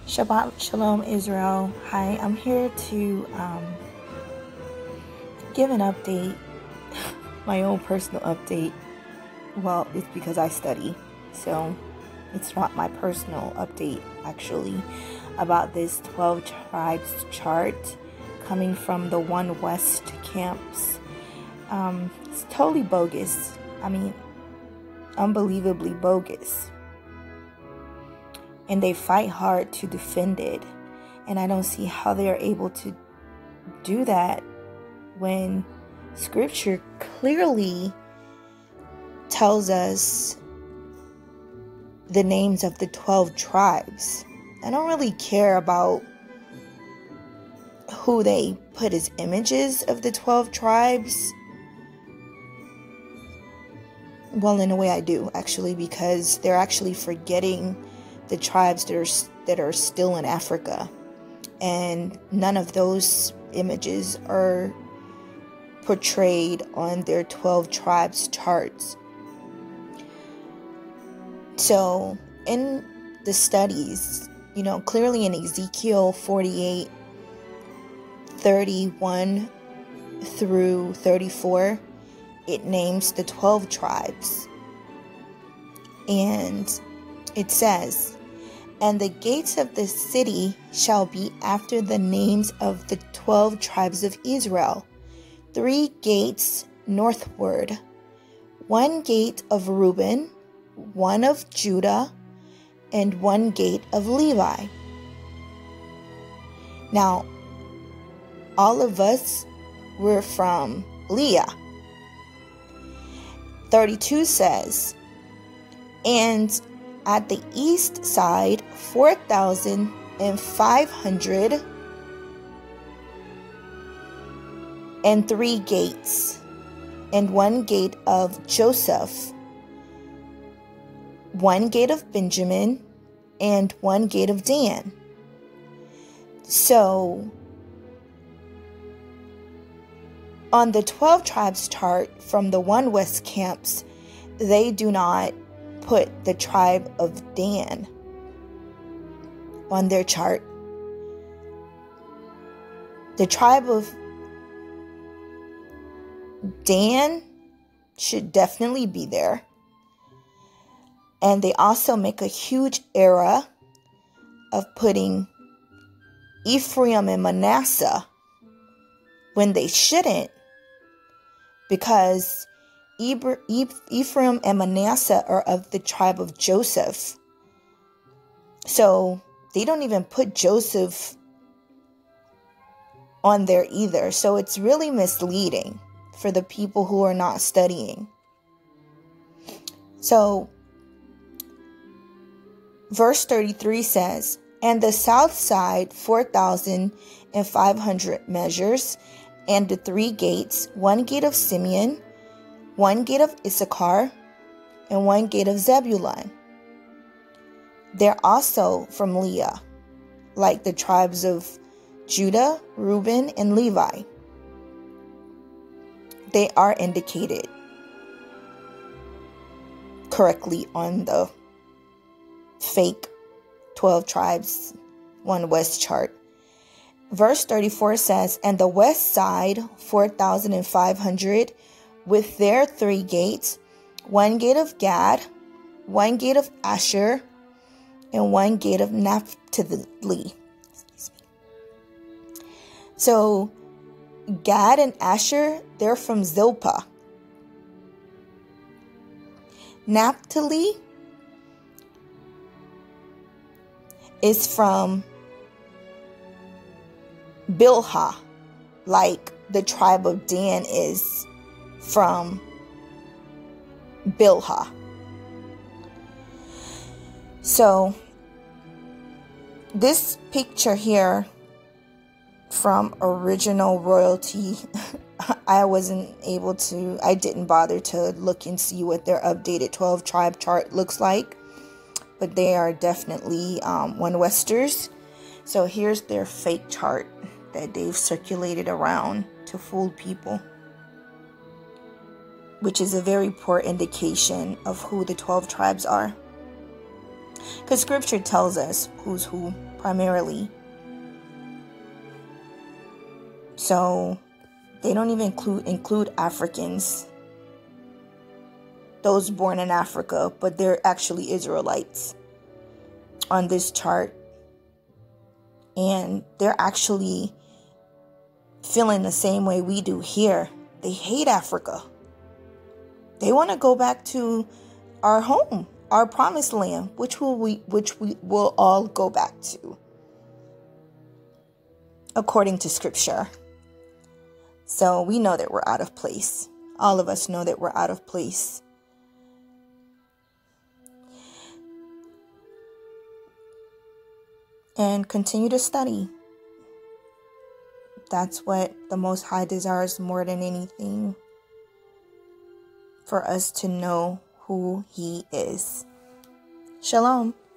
Shabbat Shalom Israel. Hi, I'm here to give an update, my own personal update. Well, it's because I study, so it's not my personal update actually, about this 12 tribes chart coming from the One West camps. It's totally bogus. I mean, unbelievably bogus. And they fight hard to defend it. And I don't see how they are able to do that when scripture clearly tells us the names of the 12 tribes. I don't really care about who they put as images of the 12 tribes. Well, in a way I do, actually, because they're actually forgetting the tribes that are still in Africa, and none of those images are portrayed on their 12 tribes charts. So in the studies, clearly in Ezekiel 48:31 through 34, it names the 12 tribes, and it says, "And the gates of the city shall be after the names of the 12 tribes of Israel, 3 gates northward, 1 gate of Reuben, 1 of Judah, and 1 gate of Levi." Now, all of us were from Leah. 32 says, "And at the east side, 4,500 and 3 gates, and 1 gate of Joseph, 1 gate of Benjamin, and 1 gate of Dan." So, on the 12 tribes chart from the One West camps, they do not put the tribe of Dan on their chart. The tribe of Dan should definitely be there. And they also make a huge error of putting Ephraim and Manasseh when they shouldn't, because Ephraim and Manasseh are of the tribe of Joseph. So they don't even put Joseph on there either. So it's really misleading for the people who are not studying. So verse 33 says, "And the south side 4,500 measures, and the 3 gates, 1 gate of Simeon, 1 gate of Issachar, and 1 gate of Zebulun. They're also from Leah, like the tribes of Judah, Reuben, and Levi." They are indicated correctly on the fake 12 tribes One West chart. Verse 34 says, "And the west side 4,500 with their 3 gates, 1 gate of Gad, 1 gate of Asher, and 1 gate of Naphtali." So Gad and Asher, they're from Zilpah. Naphtali is from Bilhah, like the tribe of Dan is from Bilhah. So this picture here from Original Royalty, I didn't bother to look and see what their updated 12 tribe chart looks like, but they are definitely One Westers. So here's their fake chart that they've circulated around to fool people, which is a very poor indication of who the 12 tribes are. Because scripture tells us who's who. primarily. So they don't even include Africans, those born in Africa, but they're actually Israelites on this chart. And they're actually feeling the same way we do here. They hate Africa. They want to go back to our home, our promised land, which we will all go back to, according to scripture. So we know that we're out of place. All of us know that we're out of place. And continue to study. That's what the Most High desires more than anything. For us to know who He is. Shalom.